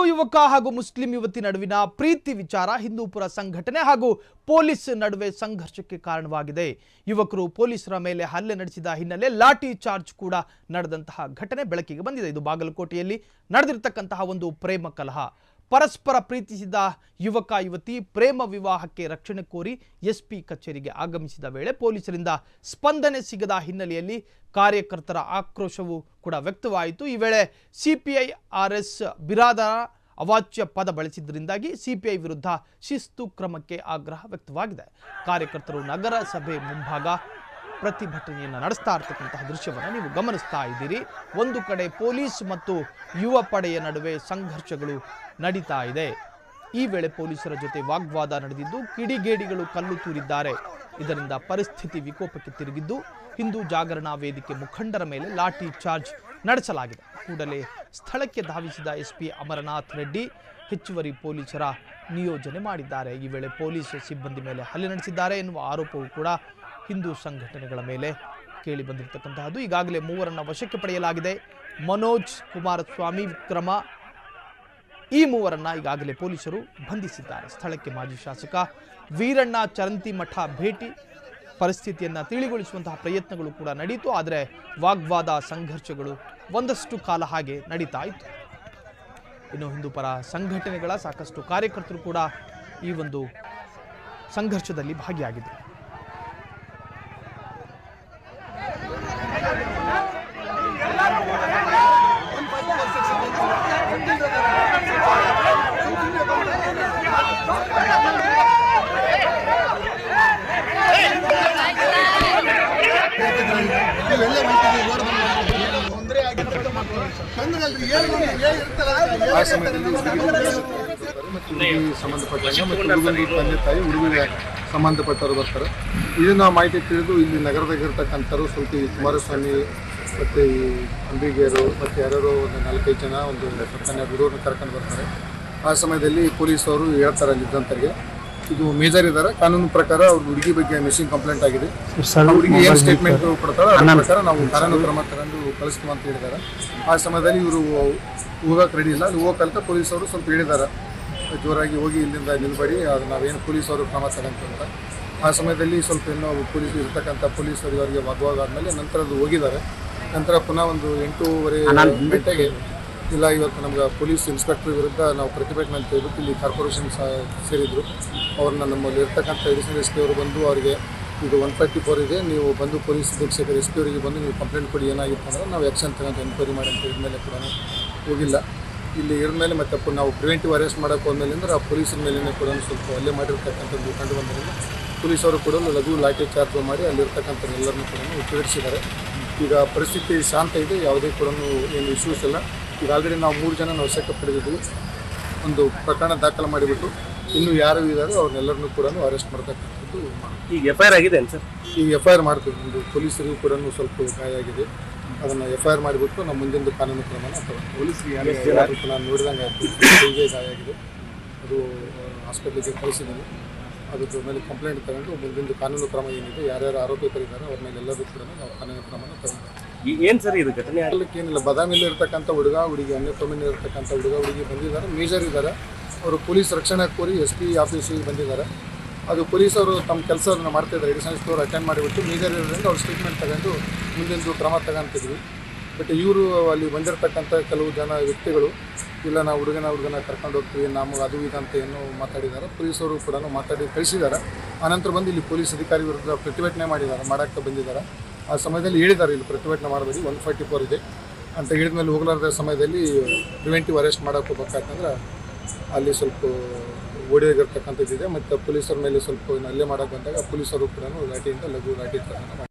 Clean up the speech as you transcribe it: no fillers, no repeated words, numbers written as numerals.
ಯುವಕ ಹಾಗೂ ಮುಸ್ಲಿಂ ಯುವತಿ ನಡುವಿನ ಪ್ರೀತಿ ವಿಚಾರ ಹಿಂದೂಪುರ ಸಂಘಟನೆ ಹಾಗೂ ಪೊಲೀಸ್ ನಡುವೆ ಸಂಘರ್ಷಕ್ಕೆ ಕಾರಣವಾಗಿದೆ. ಯುವಕರು ಪೊಲೀಸರ ಮೇಲೆ ಹಲ್ಲೆ ನಡೆಸಿದ ಹಿನ್ನೆಲೆ ಲಾಠಿ ಚಾರ್ಜ್ ಕೂಡ ನಡೆದಂತಹ ಘಟನೆ ಬೆಳಕಿಗೆ ಬಂದಿದೆ. ಇದು ಬಾಗಲಕೋಟೆಯಲ್ಲಿ ನಡೆದಿರತಕ್ಕಂತಹ ಒಂದು ಪ್ರೇಮ ಕಲಹ. ಪರಸ್ಪರ ಪ್ರೀತಿಸಿದ ಯುವಕ ಯುವತಿ ಪ್ರೇಮ ವಿವಾಹಕ್ಕೆ ರಕ್ಷಣೆ ಕೋರಿ ಎಸ್ಪಿ ಕಚೇರಿಗೆ ಆಗಮಿಸಿದ ವೇಳೆ ಪೊಲೀಸರಿಂದ ಸ್ಪಂದನೆ ಸಿಗದ ಹಿನ್ನೆಲೆಯಲ್ಲಿ ಕಾರ್ಯಕರ್ತರ ಆಕ್ರೋಶವೂ ಕೂಡ ವ್ಯಕ್ತವಾಯಿತು. ಈ ವೇಳೆ ಸಿಪಿಐ ಆರ್ಎಸ್ ಬಿರಾದರ ಅವಾಚ್ಯ ಪದ ಬಳಸಿದ್ದರಿಂದಾಗಿ ಸಿಪಿಐ ವಿರುದ್ಧ ಶಿಸ್ತು ಕ್ರಮಕ್ಕೆ ಆಗ್ರಹ ವ್ಯಕ್ತವಾಗಿದೆ. ಕಾರ್ಯಕರ್ತರು ನಗರ ಸಭೆ ಮುಂಭಾಗ ಪ್ರತಿಭಟನೆಯನ್ನು ನಡೆಸ್ತಾ ಇರತಕ್ಕಂತಹ ದೃಶ್ಯವನ್ನು ನೀವು ಗಮನಿಸ್ತಾ ಇದ್ದೀರಿ. ಒಂದು ಕಡೆ ಪೊಲೀಸ್ ಮತ್ತು ಯುವ ಪಡೆಯ ನಡುವೆ ಸಂಘರ್ಷಗಳು ನಡೀತಾ ಇದೆ. ಈ ವೇಳೆ ಪೊಲೀಸರ ಜೊತೆ ವಾಗ್ವಾದ ನಡೆದಿದ್ದು ಕಿಡಿಗೇಡಿಗಳು ಕಲ್ಲು ತೂರಿದ್ದಾರೆ. ಇದರಿಂದ ಪರಿಸ್ಥಿತಿ ವಿಕೋಪಕ್ಕೆ ತಿರುಗಿದ್ದು ಹಿಂದೂ ಜಾಗರಣಾ ವೇದಿಕೆ ಮುಖಂಡರ ಮೇಲೆ ಲಾಠಿ ಚಾರ್ಜ್ ನಡೆಸಲಾಗಿದೆ. ಕೂಡಲೇ ಸ್ಥಳಕ್ಕೆ ಧಾವಿಸಿದ ಎಸ್ಪಿ ಅಮರನಾಥ್ ರೆಡ್ಡಿ ಹೆಚ್ಚುವರಿ ಪೊಲೀಸರ ನಿಯೋಜನೆ ಮಾಡಿದ್ದಾರೆ. ಈ ವೇಳೆ ಪೊಲೀಸ್ ಸಿಬ್ಬಂದಿ ಮೇಲೆ ಹಲ್ಲೆ ನಡೆಸಿದ್ದಾರೆ ಎನ್ನುವ ಆರೋಪವೂ ಕೂಡ ಹಿಂದೂ ಸಂಘಟನೆಗಳ ಮೇಲೆ ಕೇಳಿ ಬಂದಿರತಕ್ಕಂತಹದ್ದು. ಈಗಾಗಲೇ ಮೂವರನ್ನ ವಶಕ್ಕೆ ಪಡೆಯಲಾಗಿದೆ. ಮನೋಜ್ ಕುಮಾರಸ್ವಾಮಿ ವಿಕ್ರಮ ಈ ಮೂವರನ್ನ ಈಗಾಗಲೇ ಪೊಲೀಸರು ಬಂಧಿಸಿದ್ದಾರೆ. ಸ್ಥಳಕ್ಕೆ ಮಾಜಿ ಶಾಸಕ ವೀರಣ್ಣ ಚರಂತಿಮಠ ಭೇಟಿ ಪರಿಸ್ಥಿತಿಯನ್ನ ತಿಳಿಗೊಳಿಸುವಂತಹ ಪ್ರಯತ್ನಗಳು ಕೂಡ ನಡೆಯಿತು. ಆದರೆ ವಾಗ್ವಾದ ಸಂಘರ್ಷಗಳು ಒಂದಷ್ಟು ಕಾಲ ಹಾಗೆ ನಡೀತಾ ಇತ್ತು. ಇನ್ನು ಹಿಂದೂಪರ ಸಂಘಟನೆಗಳ ಸಾಕಷ್ಟು ಕಾರ್ಯಕರ್ತರು ಕೂಡ ಈ ಒಂದು ಸಂಘರ್ಷದಲ್ಲಿ ಭಾಗಿಯಾಗಿದ್ದರು. ತಂದೆ ತಾಯಿ ಹುಡುಗಿಗೆ ಸಂಬಂಧಪಟ್ಟವರು ಬರ್ತಾರೆ. ಇದನ್ನು ಮಾಹಿತಿ ತಿಳಿದು ಇಲ್ಲಿ ನಗರದಾಗಿರ್ತಕ್ಕಂಥವ್ರು ಸ್ವಲ್ಪ ಈ ಕುಮಾರಸ್ವಾಮಿ ಮತ್ತು ಈ ಅಂಬಿಗೇರು ಮತ್ತು ಯಾರ್ಯಾರೋ ಒಂದು 4-5 ಜನ ಒಂದು 12 ಹುಡುಗರನ್ನ ಕರ್ಕೊಂಡು ಬರ್ತಾರೆ. ಆ ಸಮಯದಲ್ಲಿ ಪೊಲೀಸವರು ಹೇಳ್ತಾರೆ ಅಲ್ಲಿದ್ದಂಥವ್ರಿಗೆ ಇದು ಮೇಜರ್ ಇದ್ದಾರೆ. ಕಾನೂನು ಪ್ರಕಾರ ಅವ್ರ ಹುಡುಗಿ ಬಗ್ಗೆ ಮಿಸ್ಸಿಂಗ್ ಕಂಪ್ಲೇಂಟ್ ಆಗಿದೆ. ಹುಡುಗಿ ಏನು ಸ್ಟೇಟ್ಮೆಂಟ್ ಕೊಡ್ತಾರೆ ಅದರ ಪ್ರಕಾರ ನಾವು ಕಾನೂನು ಕ್ರಮ ತಗೊಂಡು ಕಳಿಸ್ತೀವಿ ಅಂತ ಹೇಳಿದ್ದಾರೆ. ಆ ಸಮಯದಲ್ಲಿ ಇವರು ಹೋಗಕ್ಕೆ ರೆಡಿ ಇಲ್ಲ. ಅಲ್ಲಿ ಹೋಗಕ್ಕಂತ ಪೊಲೀಸವರು ಸ್ವಲ್ಪ ಹೇಳಿದ್ದಾರೆ ಜೋರಾಗಿ ಹೋಗಿ ಇಲ್ಲಿಂದ ನಿಲ್ಬೇಡಿ, ಅದು ನಾವೇನು ಪೊಲೀಸವರು ಕ್ರಮ ತಗೊಂತ. ಆ ಸಮಯದಲ್ಲಿ ಸ್ವಲ್ಪ ಏನೋ ಪೊಲೀಸ್ ಇರ್ತಕ್ಕಂಥ ಪೊಲೀಸರಿಗೆ ಅವರಿಗೆ ವಾಗ್ವಾದ ಆದಮೇಲೆ ನಂತರ ಅದು ಹೋಗಿದ್ದಾರೆ. ನಂತರ ಪುನಃ ಒಂದು 8:30 ಗಂಟೆಗೆ ಇಲ್ಲ ಇವತ್ತು ನಮ್ಗೆ ಪೊಲೀಸ್ ಇನ್ಸ್ಪೆಕ್ಟರ್ ವಿರುದ್ಧ ನಾವು ಪ್ರತಿಭಟನೆ ಅಂತ ಹೇಳ್ಬಿಟ್ಟು ಇಲ್ಲಿ ಕಾರ್ಪೊರೇಷನ್ ಸೇರಿದ್ರು. ಅವ್ರನ್ನ ನಮ್ಮಲ್ಲಿ ಇರ್ತಕ್ಕಂಥ ಎಡಿಷನಲ್ ಎಸ್ ಪಿ ಅವರು ಬಂದು ಅವರಿಗೆ ಇದು 134 ಇದೆ, ನೀವು ಬಂದು ಪೊಲೀಸ್ ಅಧೀಕ್ಷಕರು ಎಸ್ ಪಿ ಅವರಿಗೆ ಬಂದು ನೀವು ಕಂಪ್ಲೇಂಟ್ ಕೊಡಿ, ಏನಾಗಿತ್ತು ಅಂದರೆ ನಾವು ಆ್ಯಕ್ಷನ್ ತಗೊಂಡು ಎನ್ಕ್ವೈರಿ ಮಾಡಿ ಅಂತ ಹೇಳಿದ್ಮೇಲೆ ಕೂಡ ಹೋಗಿಲ್ಲ. ಇಲ್ಲಿ ಇರಿದ್ಮೇಲೆ ಮತ್ತೆ ನಾವು ಪ್ರಿವೆಂಟಿವ್ ಅರೆಸ್ಟ್ ಮಾಡೋಕ್ಕೆ ಹೋದ್ಮೇಲೆ ಆ ಪೊಲೀಸರ ಮೇಲೇ ಕೂಡ ಸ್ವಲ್ಪ ಹಲ್ಲೆ ಮಾಡಿರ್ತಕ್ಕಂಥದ್ದು ಕಂಡು ಬಂದಿರೋದು. ಪೊಲೀಸವರು ಕೂಡ ಲಘು ಲಾಠಿ ಚಾರ್ಜ್ ಮಾಡಿ ಅಲ್ಲಿರ್ತಕ್ಕಂಥ ಎಲ್ಲರನ್ನೂ ಕೂಡ ಉಚ್ಚರಿಸಿದ್ದಾರೆ. ಈಗ ಪರಿಸ್ಥಿತಿ ಶಾಂತ ಇದೆ, ಯಾವುದೇ ಕೂಡ ಏನು ಇಶ್ಯೂಸ್ ಇಲ್ಲ. ಈಗ ಆಲ್ರೆಡಿ ನಾವು 3 ಜನ ವಶಕ್ಕೆ ಪಡೆದಿದ್ವಿ. ಒಂದು ಪ್ರಕರಣ ದಾಖಲು ಮಾಡಿಬಿಟ್ಟು ಇನ್ನೂ ಯಾರು ಇದ್ದಾರೆ ಅವ್ರನ್ನೆಲ್ಲರನ್ನೂ ಕೂಡ ಅರೆಸ್ಟ್ ಮಾಡ್ತಕ್ಕಂಥದ್ದು. ಈಗ FIR ಆಗಿದೆ ಸರ್? ಈಗ FIR ಮಾಡ್ತೀವಿ. ಒಂದು ಪೊಲೀಸರಿಗೂ ಕೂಡ ಸ್ವಲ್ಪ ಗಾಯ ಆಗಿದೆ. ಅದನ್ನು FIR ಮಾಡಿಬಿಟ್ಟು ನಮ್ಮ ಮುಂದಿನ ಕಾನೂನು ಕ್ರಮನ ಪೊಲೀಸರಿಗೆ ನಾನು ನೋಡಿದಂಗೆ ಕೈಗೆ ಗಾಯ ಆಗಿದೆ. ಅದು ಹಾಸ್ಪಿಟ್ಲಿಗೆ ಕಳಿಸಿದ್ದೀನಿ. ಅದ್ರ ಮೇಲೆ ಕಂಪ್ಲೇಂಟ್ ತಗೊಂಡು ಮುಂದಿನ ಕಾನೂನು ಕ್ರಮ ಏನಿದೆ ಯಾರ್ಯಾರು ಆರೋಪಿತರಿದ್ದಾರೆ ಅವ್ರ ಮೇಲೆ ಎಲ್ಲರೂ ಕೂಡ ನಾವು ಕಾನೂನು ಕ್ರಮನ ತಗೊಂಡು. ಏನು ಸರ್ ಇದು ಘಟನೆ ಆಗಲಿಕ್ಕೆ ಏನಿಲ್ಲ. ಬದಾಮಿಯಲ್ಲಿ ಇರ್ತಕ್ಕಂಥ ಹುಡುಗ ಹುಡುಗಿ ಅನ್ಯತೊಮ್ಮಿನ ಇರ್ತಕ್ಕಂಥ ಹುಡುಗ ಹುಡುಗಿ ಬಂದಿದ್ದಾರೆ. ಮೇಜರ್ ಇದ್ದಾರೆ. ಅವರು ಪೊಲೀಸ್ ರಕ್ಷಣೆ ಕೋರಿ SP ಆಫೀಸಿಗೆ ಬಂದಿದ್ದಾರೆ. ಅದು ಪೊಲೀಸವರು ತಮ್ಮ ಕೆಲಸವನ್ನು ಮಾಡ್ತಾಯಿದ್ದಾರೆ. ಎಡಿಷನಲ್ ಸ್ಟೋರ್ ಅಟೆಂಡ್ ಮಾಡಿಬಿಟ್ಟು ಮೇಜರ್ ಇರೋದ್ರಿಂದ ಅವ್ರು ಸ್ಟೇಟ್ಮೆಂಟ್ ತಗೊಂಡು ಮುಂದಿನ ಕ್ರಮ ತಗೊಂತಿದ್ವಿ. ಬಟ್ ಇವರು ಅಲ್ಲಿ ಬಂದಿರತಕ್ಕಂಥ ಕೆಲವು ಜನ ವ್ಯಕ್ತಿಗಳು ಇಲ್ಲ ನಾವು ಹುಡುಗನ ಕರ್ಕೊಂಡು ಹೋಗ್ತೀವಿ ನಮಗೆ ಅದು ಇದಂತ ಏನೋ ಮಾತಾಡಿದ್ದಾರೆ. ಪೊಲೀಸವರು ಕೂಡ ಮಾತಾಡಿ ಕಳಿಸಿದ್ದಾರೆ. ಆನಂತರ ಬಂದು ಇಲ್ಲಿ ಪೊಲೀಸ್ ಅಧಿಕಾರಿ ವಿರುದ್ಧ ಪ್ರತಿಭಟನೆ ಮಾಡೋಕ್ಕೆ ಬಂದಿದ್ದಾರೆ. ಆ ಸಮಯದಲ್ಲಿ ಹೇಳಿದ್ದಾರೆ ಇಲ್ಲಿ ಪ್ರತಿಭಟನೆ ಮಾಡಬೇಡಿ 144 ಇದೆ ಅಂತ ಹೇಳಿದ್ಮೇಲೆ ಹೋಗಲಾರದ ಸಮಯದಲ್ಲಿ ಪ್ರಿವೆಂಟಿವ್ ಅರೆಸ್ಟ್ ಮಾಡೋಕ್ಕೆ ಹೋಗ್ಬೇಕಂತಂದ್ರೆ ಅಲ್ಲಿ ಸ್ವಲ್ಪ ಓಡಿಯೋಗಿರ್ತಕ್ಕಂಥದ್ದಿದೆ. ಮತ್ತು ಪೊಲೀಸರ ಮೇಲೆ ಸ್ವಲ್ಪ ಹಲ್ಲೆ ಮಾಡೋಕ್ಕೆ ಬಂದಾಗ ಪೊಲೀಸರು ಕೂಡ ಲಾಠಿಯಿಂದ ಲಘು ಲಾಠಿ